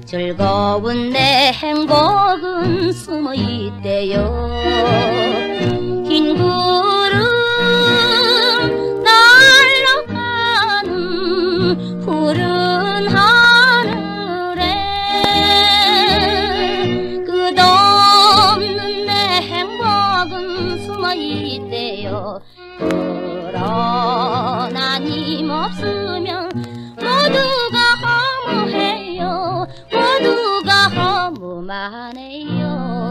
즐거운 내 행복은 숨어 있대요. 흰 구름 날아가는 푸른 하늘에 끝없는 내 행복은 숨어 있대요. 그러나 님 없으면 모두가 허무해요. 모두가 허무만해요.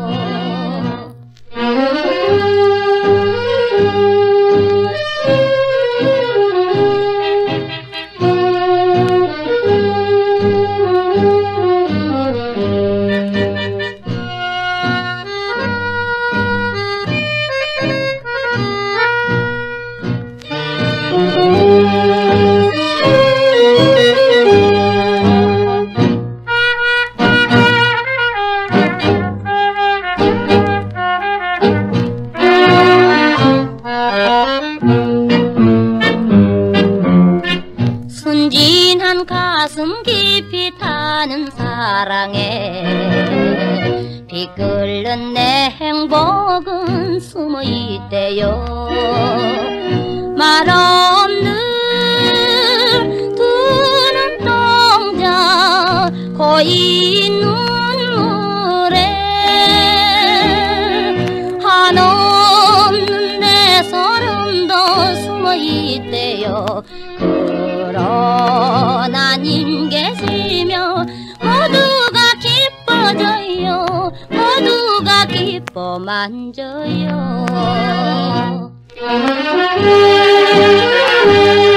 순진한 가슴 깊이 타는 사랑에 비 끓는 내 행복은 숨어 있대요. 말 없는 두 눈동자 고인 눈물에 한없는 내 서름도 숨어 있대요. 그러나 님 계시며 모두가 기뻐져요. 모두가 기뻐 만져요.